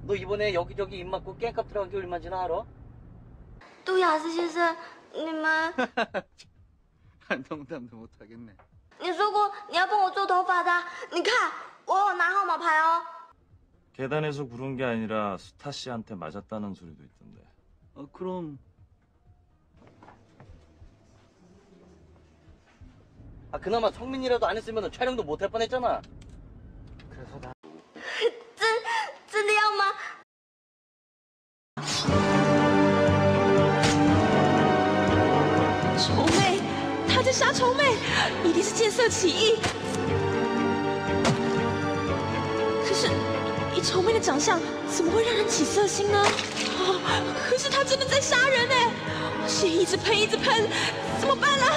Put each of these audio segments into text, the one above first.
너 이번에 여기저기 입 맞고 깽값 들어간 게 얼마인지나 알아? 杜雅斯先生，你们 농담도 못하겠네. 你说过你要帮我做头发的，你看我有拿号码牌哦。 계단에서 구른 게 아니라 수타 씨한테 맞았다는 소리도 있던데. 그럼 그나마 성민이라도 안 했으면 촬영도 못 할 뻔했잖아. 그래서 나 真的要吗？ 丑妹，她在杀丑妹，一定是见色起意。可是，以丑妹的长相，怎么会让人起色心呢？可是她真的在杀人哎！血一直喷，一直喷，怎么办啊？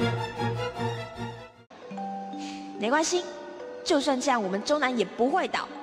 没关系，就算这样，我们周南也不会倒。